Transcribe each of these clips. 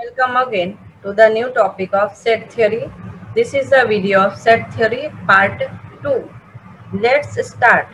Welcome again to the new topic of set theory. This is the video of set theory part 2. Let's start.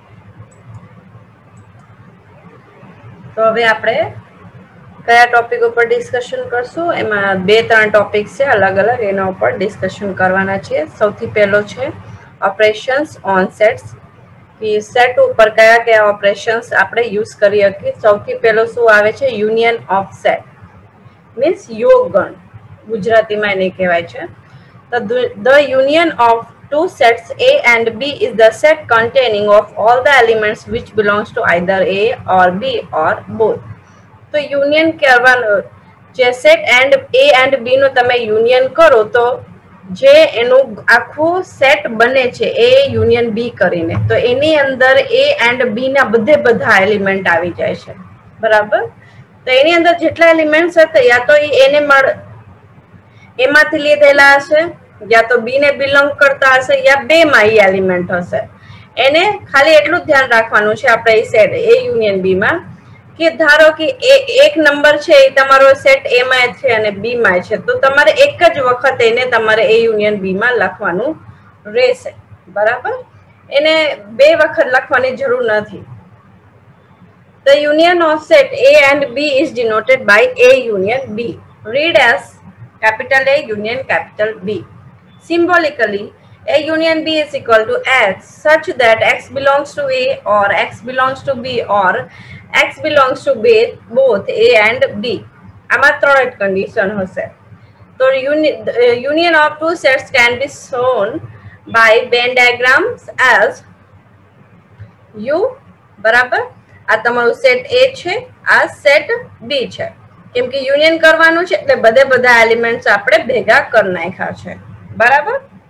તો હવે આપણે કયા topic ઉપર discussion કરશું? એમાં બે ત્રણ ટોપિક છે અલગ અલગ, એના ઉપર ડિસ્કશન કરવાના છે. સૌથી પહેલો છે ઓપરેશન્સ ઓન સેટ્સ, કે સેટ ઉપર કયા કયા ઓપરેશન્સ આપણે યુઝ કરી શકીએ. સૌથી પહેલો શું આવે છે? યુનિયન ઓફ સેટ મીન્સ યોગગણ, ગુજરાતીમાં એને કહેવાય છે. The union of two sets A and B is the set containing of all the elements which belongs to either A or B or both. તો યુનિયન કરવાનો જે set and A and B નું તમે union કરો તો જે એનું આખું સેટ બને છે A યુનિયન B કરીને, તો એની અંદર A and B ના બધા એલિમેન્ટ આવી જાય છે. બરાબર? તો એની અંદર જેટલા એલિમેન્ટ્સ હતા યા તો એને એમાંથી લીધેલા હશે, યા તો બી ને બિલોંગ કરતા હશે, યા બે માં એ એલિમેન્ટ હશે. એને ખાલી એટલું જ ધ્યાન રાખવાનું છે આપણે એ સેટ એ યુનિયન બી માં, કે ધારો કે એક નંબર છે એ તમારો સેટ એ માં છે અને બી માં છે, તો તમારે એક જ વખત એને તમારે એ યુનિયન બી માં લખવાનું રહેશે. બરાબર? એને બે વખત લખવાની જરૂર નથી. The union of set A and B is denoted by A union B. Read as capital A union capital B. Symbolically, A union B is equal to X such that X belongs to A or X belongs to B or X belongs to both A and B. આમાં ત્રણ જ condition હશે. So union of two sets can be shown by Venn diagrams as U. બરાબર? આ તમારું set A છે, આ set B છે. કેમ કે યુનિયન કરવાનું છે એટલે બધા એલિમેન્ટ્સ આપણે ભેગા કરી નાખ્યા છે. બરાબર?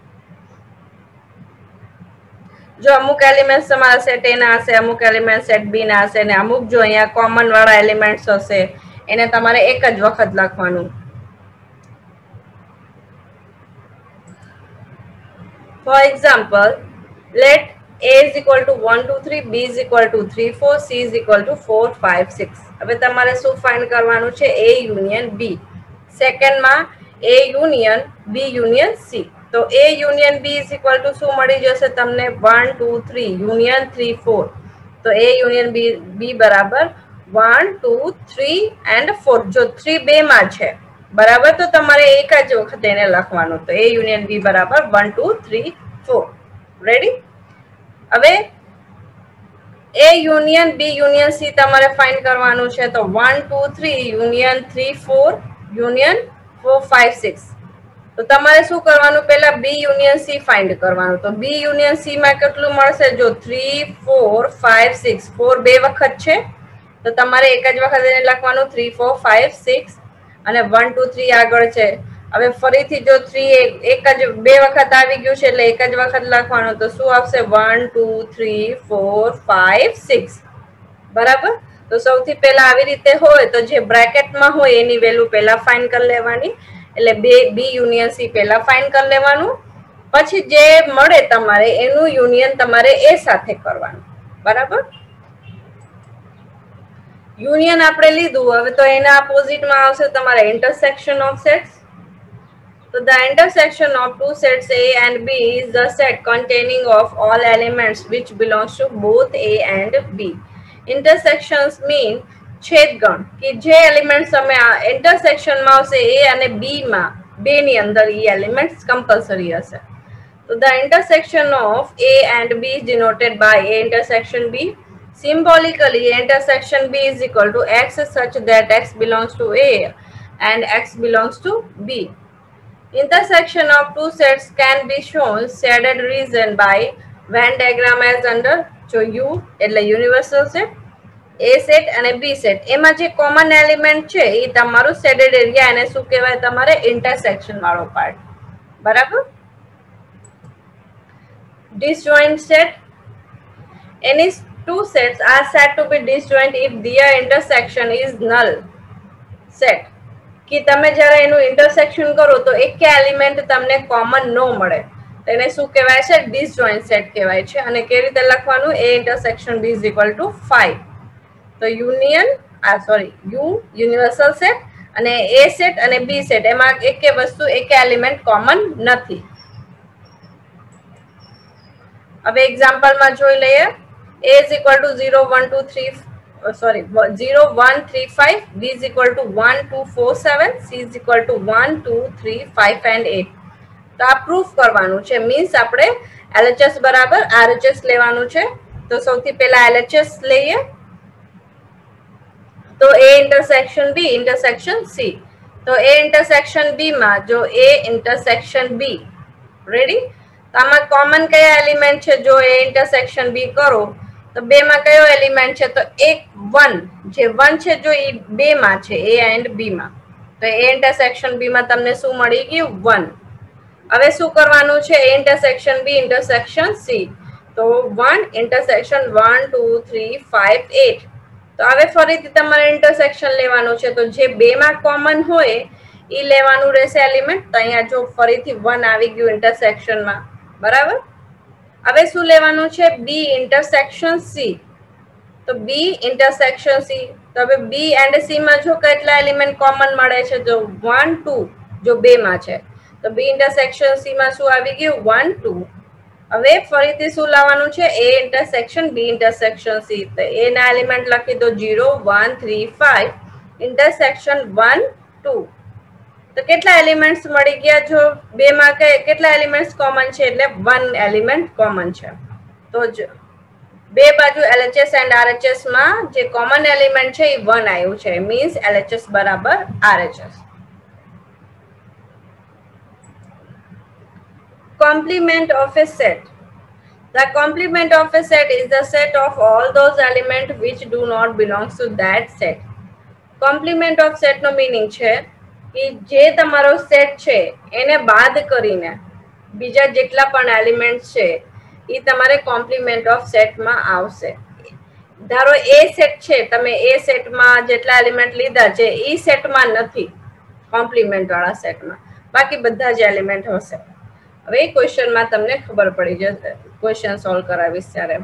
જો અમુક એલિમેન્ટ્સ તમારા સેટ A ના હશે, અમુક એલિમેન્ટ સેટ B ના હશે, અને અમુક જો અહીંયા કોમન વાળા એલિમેન્ટ્સ હશે એને તમારે એક જ વખત લખવાનું. For example, let A is equal to 1 2 3, B is equal to 3 4, C is equal to 4 5 6. હવે તમારે શું ફાઇન્ડ કરવાનું છે? A union B. સેકન્ડમાં A union B union C. તો A union B is equal to શું મળી જશે તમને? 1 2 3 યુનિયન 3 4. તો A યુનિયન B બરાબર 1 2 3 and 4. જો 3 બે માં છે, બરાબર, તો તમારે એક જ વખત એને લખવાનું. તો A યુનિયન B બરાબર 1 2 3 4. રેડી? હવે A union B union C તમારે ફાઇન્ડ કરવાનું છે. તો 1 2 3 યુનિયન 3 4 યુનિયન 4 5 6. તો તમારે શું કરવાનું? પહેલા B યુનિયન C ફાઇન્ડ કરવાનું. તો B યુનિયન C માં કેટલું મળશે? જો 3 4 5 6, 4 બે વખત છે તો તમારે એક જ વખત એને લખવાનું 3 4 5 6, અને 1 2 3 આગળ છે. હવે ફરીથી જો 3 એક જ બે વખત આવી ગયું છે એટલે એક જ વખત લખવાનું. તો શું આવશે? 1 2 3 4 5 6. બરાબર? તો સૌથી પહેલા આવી રીતે હોય તો જે બ્રેકેટમાં હોય એની વેલ્યુ પહેલા ફાઇન્ડ કરી લેવાની. એટલે B યુનિયન C પહેલા ફાઇન્ડ કરી લેવાનું, પછી જે મળે તમારે એનું યુનિયન તમારે A સાથે કરવાનું. બરાબર? યુનિયન આપણે લીધું, હવે તો એના ઓપોઝિટમાં આવશે તમારે intersection of sets. So the intersection of two sets A and B is the set containing of all elements which belongs to both A and B. Intersections mean છેદગણ, કે જે એલિમેન્ટ્સ તમે ઇન્ટરસેક્શનમાં આવશે A અને B માં, બે ની અંદર એ એલિમેન્ટ્સ કમ્પલસરી હશે. So the intersection of A and B is denoted by A intersection B. Symbolically, intersection B is equal to X such that X belongs to A and X belongs to B. Intersection of two sets can be shown shaded region by Venn diagram as under. જો U એટલે universal set, A set અને B set, એમાં જે common element છે એ તમારું shaded area, એને શું કહેવાય? તમારે ઇન્ટરસેક્શન વાળો પાર્ટ. બરાબર? Disjoint set. Any two sets are said to be disjoint if their intersection is null set. કે તમે જ્યારે એનું ઇન્ટરસેક્શન કરો તો એક એલિમેન્ટ તમને કોમન ન મળે, તો એને શું કહેવાય છે? ડિસજોઇન્ટ સેટ કહેવાય છે. અને કેવી રીતે લખવાનું? A intersection B is equal to 5. તો યુ યુનિવર્સલ સેટ અને એ સેટ અને બી સેટ એમાં એકે વસ્તુ એકે એલિમેન્ટ કોમન નથી. હવે એક્ઝામ્પલમાં જોઈ લઈએ. a is equal to 0 1 2 3 sorry 0 1 3 5, b is equal to 1 2 4 7, c is equal to 1 2 3 5 and 8. તો આ પ્રૂફ કરવાનું છે, મીન્સ આપણે LHS બરાબર RHS લેવાનું છે. તો સૌથી પહેલા LHS લઈએ. તો a intersection b intersection c. તો a ઇન્ટરસેક્શન b માં જો a ઇન્ટરસેક્શન b રેડી, તો આમાં કોમન કયા એલિમેન્ટ છે? જો a ઇન્ટરસેક્શન b કરો તો બે માં કયો એલિમેન્ટ છે? તો એક 1, જે 1 છે જો એ બે માં છે, a એન્ડ b માં. તો a ઇન્ટરસેક્શન b માં તમને શું મળી ગયું? 1. હવે શું કરવાનું છે? a intersection b intersection c. તો 1 ઇન્ટરસેક્શન 1 2 3 5 8. તો હવે ફરીથી તમારે ઇન્ટરસેક્શન લેવાનું છે. તો જે બે માં કોમન હોય એ લેવાનું રહેશે એલિમેન્ટ. તો અહીંયા જો ફરીથી 1 આવી ગયું ઇન્ટરસેક્શનમાં, બરાબર. હવે શું લેવાનું છે? b intersection c. તો b ઇન્ટરસેક્શન c. તો હવે b એન્ડ c માં જો કેટલા એલિમેન્ટ કોમન મળે છે? જો 1 2 જો બે માં છે. તો b ઇન્ટરસેક્શન c માં શું આવી ગયું? 1 2. હવે ફરીથી શું લાવવાનું છે? a intersection b intersection c. તો a ના એલિમેન્ટ લખી દો 0 1 3 5 ઇન્ટરસેક્શન 1 2. તો કેટલા એલિમેન્ટ્સ મળી ગયા? જો બે માં કેટલા એલિમેન્ટ્સ કોમન છે? એટલે 1 એલિમેન્ટ કોમન છે. તો બે બાજુ LHS એન્ડ RHS માં જે કોમન એલિમેન્ટ છે એ 1 આવ્યું છે, મીન્સ LHS બરાબર RHS. Complement of a set. The complement of a set is the set of all those elements which do not belong to that set. Complement of set નો meaning છે કે જે તમારો set છે એને બાદ કરીને બીજા જેટલા પણ એલિમેન્ટ છે એ તમારે કોમ્પ્લિમેન્ટ ઓફ સેટમાં આવશે. ધારો એ સેટ છે, તમે એ સેટમાં જેટલા એલિમેન્ટ લીધા છે એ સેટમાં નથી, કોમ્પ્લિમેન્ટ વાળા સેટમાં, બાકી બધા જ એલિમેન્ટ હશે. હવે એ ક્વેશ્ચનમાં તમને ખબર પડી જશે, ક્વેશ્ચન સોલ્વ કરાવીશ ત્યારે.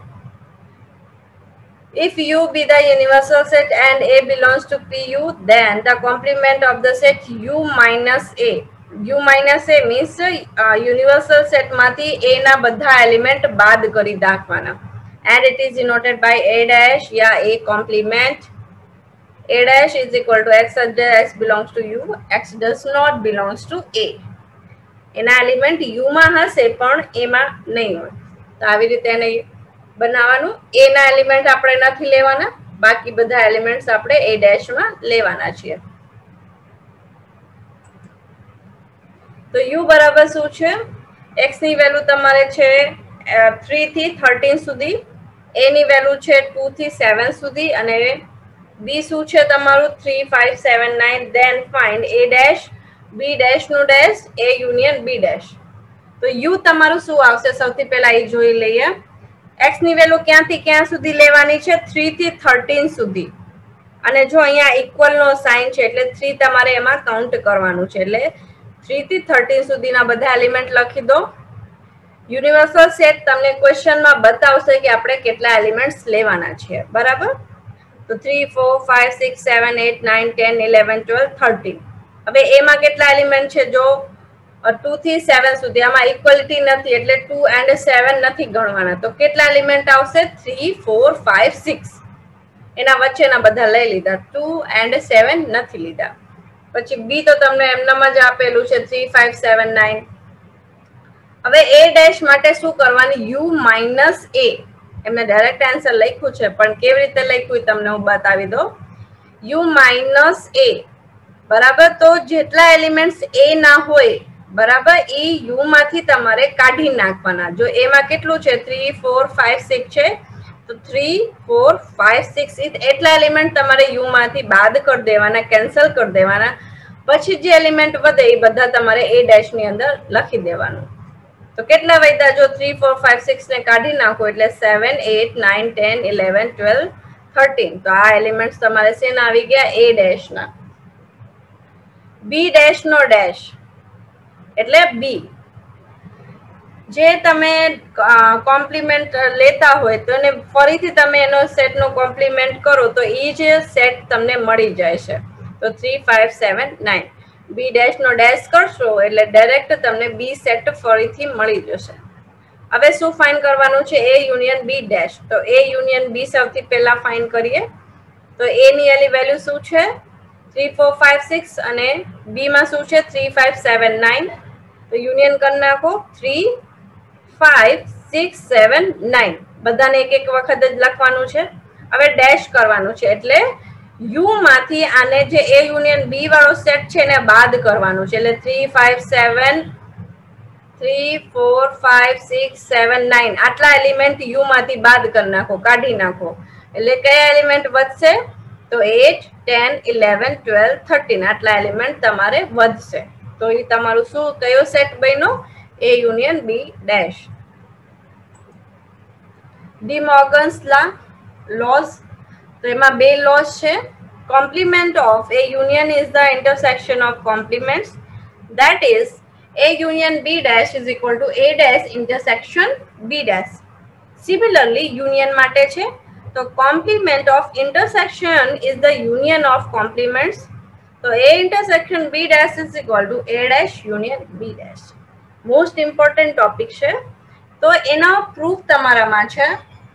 If U be the universal set and A belongs to PU, then the complement of the set U minus A. U minus A means universal set માંથી A ના બધા એલિમેન્ટ બાદ કરી નાખવાના. And it is denoted by A dash या A complement. A dash is equal to x x belongs to U, x does not belongs to A. એના element U માં હશે પણ એમાં નહીં હોય. તો આવી રીતે એને બનાવવાનું. એ ના એલિમેન્ટ આપણે નથી લેવાના, બાકી બધા એલિમેન્ટ્સ આપણે એ ડેશ માં લેવાના છીએ. તો યુ બરાબર શું છે? એક્સ ની વેલ્યુ તમારે છે 3 થી 13 સુધી, એ ની વેલ્યુ છે 2 થી 7 સુધી, અને બી શું છે તમારું 3 5 7 9. Then find A dash B dash નું dash A union B dash. તો યુ તમારું શું આવશે? સૌથી પહેલા એ જોઈ લઈએ. એક્સ ની વેલ્યુ ક્યાંથી ક્યાં સુધી લેવાની છે? 3 થી 13 સુધી. અને જો અહીંયા ઇક્વલ નો સાઇન છે એટલે 3 તમારે એમાં કાઉન્ટ કરવાનું છે. એટલે 3 થી 13 સુધીના બધા એલિમેન્ટ લખી દો. યુનિવર્સલ સેટ તમને ક્વેશ્ચનમાં બતાવશે કે આપણે કેટલા એલિમેન્ટ્સ લેવાના છે, બરાબર. તો 3 4 5 6 7 8 9 10 11 12 13. હવે એમાં કેટલા એલિમેન્ટ છે? જો 2 થી 7 સુધી, આમાં ઇક્વલિટી નથી એટલે 2 એન્ડ 7 નથી ગણવાના. તો કેટલા એલિમેન્ટ આવશે? 3 4 5 6. એના વચ્ચેના બધા લઈ લીધા, 2 એન્ડ 7 નથી લીધા. પછી બી તો તમને એમનામ જ આપેલું છે 3 5 7 9. હવે એ ડેશ માટે શું કરવાનું? U minus A. એમને ડાયરેક્ટ આન્સર લખ્યું છે પણ કેવી રીતે લખ્યું તમને હું બતાવી દઉં. યુ માઇનસ એ બરાબર. તો જેટલા એલિમેન્ટ્સ એ ના હોય બરાબર એ યુ માંથી તમારે કાઢી નાખવાના. જો એમાં કેટલું છે? 3 4 5 6 છે. તો 3 4 5 6 એટલા એલિમેન્ટ તમારે યુ માંથી બાદ કરી દેવાના, કેન્સલ કરી દેવાના. પછી જે એલિમેન્ટ વધે એ બધા તમારે એ ડેશ ની અંદર લખી દેવાનું. તો કેટલા વધ્યા? જો 3 4 5 6 ને કાઢી નાખો એટલે 7 8 9 10 11 12 13. તો આ એલિમેન્ટ તમારે શેના આવી ગયા? એ ડેશ ના. બી ડેશ નો ડેશ એટલે બી. જે તમે કોમ્પ્લિમેન્ટ લેતા હોય તો એને ફરીથી તમે એનો સેટ નો કોમ્પ્લિમેન્ટ કરો તો એ જ સેટ તમને મળી જાય છે. તો 3 5 7 9 બી ડેશ નો ડેશ કરશો એટલે ડાયરેક્ટ તમને બી સેટ ફરીથી મળી જશે. હવે શું ફાઇન કરવાનું છે? A union B dash. તો એ યુનિયન બી સૌથી પહેલા ફાઇન કરીએ. તો એ ની એલી વેલ્યુ શું છે? 3 4 5 6 અને બી માં શું છે? 3 5 7 9. તો યુનિયન કરી નાખો 3 5 6 7 9. બધાને એક એક વખત જ લખવાનું છે. હવે ડેશ કરવાનું છે એટલે યુ માંથી આને જે એ યુનિયન બી વાળો સેટ છે એને બાદ કરવાનું છે. એટલે 3 5 7 3 4 5 6 7 9 આટલા એલિમેન્ટ યુ માંથી બાદ કરી નાખો, કાઢી નાખો. એટલે કયા એલિમેન્ટ વધશે? તો 8 10 11 12 13 આટલા એલિમેન્ટ તમારે વધશે. તો એ તમારું શું કયો સેટ બન્યો? A union B dash. De Morgan's laws. તો એમાં બે લોઝ છે. Complement of A union is the intersection of complements. That is A union B dash is equal to A dash intersection B dash. Similarly, union માટે છે તો complement of intersection is the union of complements. તો A intersection B dash is equal to A dash union B dash. Most important topic છે. તો એનો proof તમારામાં છે.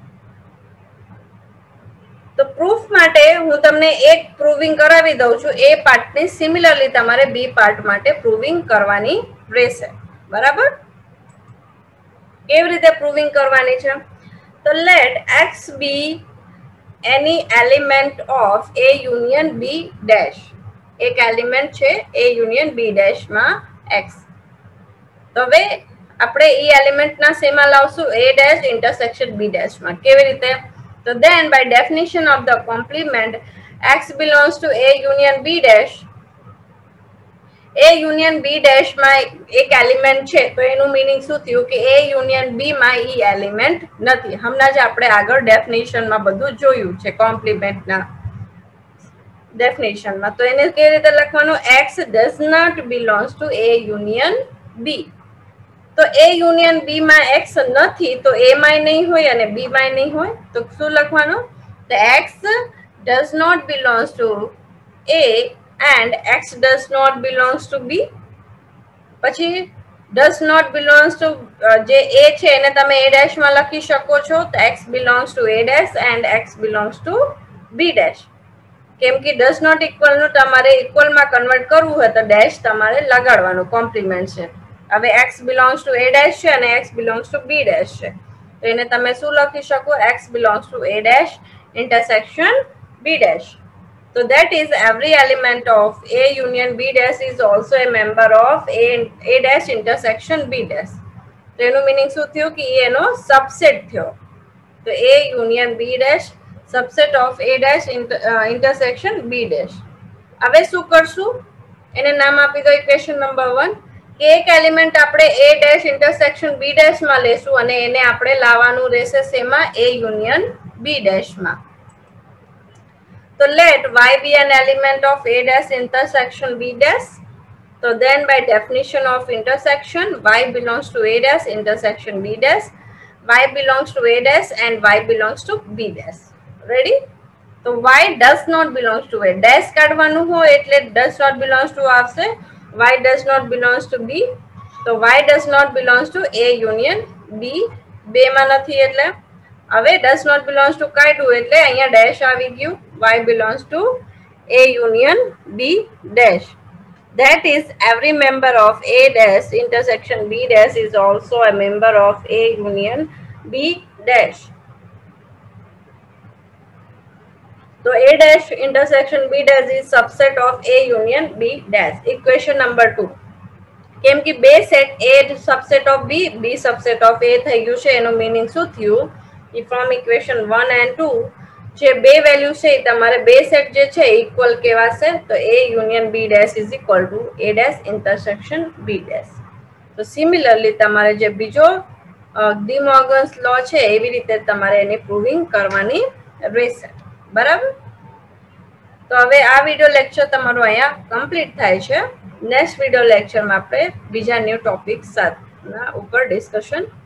તો પ્રૂફ માટે હું તમને એક પ્રૂવિંગ કરાવી દઉં છું. એ પાર્ટની સિમિલરલી તમારે બી પાર્ટ માટે પ્રૂવિંગ કરવાની રહેશે. બરાબર? કેવી રીતે પ્રૂવિંગ કરવાની છે? તો let x be any element of A union B dash. એક એલિમેન્ટ છે એ યુનિયન બી ડેશ માં એક્સ. તો હવે આપણે એ એલિમેન્ટના શેમાં લાવશું? A dash intersection B dash માં. કેવી રીતે? So then by definition of the complement x belongs to A union B dash. A union B dash માં એક એલિમેન્ટ છે તો એનું મીનિંગ શું થયું કે A union B માં ઈ એલિમેન્ટ નથી. હમણાં જ આપણે આગળ ડેફિનેશનમાં બધું જોયું છે કોમ્પ્લિમેન્ટના ડેફિનેશનમાં. તો એને કેવી રીતે લખવાનું? x does not belongs to A union B. તો એ યુનિયન બી માં એક્સ નથી તો એ માં નહીં હોય અને બી માં નહીં હોય તો શું લખવાનું? તો x does not belongs to A and x does not belongs to B. પછી ડઝ નોટ બિલોંગ્સ ટુ જે એ છે એને તમે એ ડેશ માં લખી શકો છો. તો x belongs to A dash and x belongs to B dash. કેમ કે ડઝ નોટ ઇક્વલ નું તમારે ઇક્વલ માં કન્વર્ટ કરવું હોય તો ડેશ તમારે લગાડવાનું. કોમ્પ્લિમેન્ટ છે. હવે x belongs to a dash છે અને x belongs to b dash છે તો એને તમે શું લખી શકો? x belongs to a dash intersection b dash. So that is every element of a union b dash is also a member of a dash intersection b dash. તો એનું meaning શું થયું કે એનો સબસેટ થયો. તો a union b dash subset of a dash intersection b dash. હવે શું કરશું? એને નામ આપી દો ઇક્વેશન નંબર 1. એક એલિમેન્ટ આપણે A dash intersection B dash માં લેશું અને એને આપણે લાવવાનું રહેશે શેમાં? એ યુનિયન બી ડેશ માં. તો let y be an element of a dash intersection b dash. So then by definition of intersection y belongs to a dash intersection b dash. Y belongs to a dash and y belongs to b dash. Ready? તો y does not belongs to a dash કાઢવાનું હોય એટલે does not belongs to આવશે. Y does not belongs to B. So Y does not belongs to A union B. બે માં નથી એટલે હવે does not belongs to કાઢ્યું એટલે અહીંયા ડેશ આવી ગયું. Y belongs to A union B dash. That is every member of A dash intersection B dash is also a member of A union B dash. So A dash intersection B dash is subset of A union B dash. Equation number 2. કેમ કે બે set A subset of B, B subset of A થઈ ગયું છે એનું meaning શું થયું? કે from equation 1 and 2 જે બે વેલ્યુ છે એ તમારે બે સેટ જે છે ઇક્વલ કહેવાશે. તો A union B dash is equal to A dash intersection B dash. તો સિમિલરલી તમારે જે બીજો ડી મોર્ગન્સ લો છે એવી રીતે તમારે એની પ્રૂવિંગ કરવાની રહેશે. બરાબર? તો હવે આ વિડિયો લેક્ચર તમારો અહીંયા કમ્પ્લીટ થાય છે. નેક્સ્ટ વિડિયો લેક્ચરમાં આપણે બીજા ન્યૂ ટોપિક સાથેના ઉપર ડિસ્કશન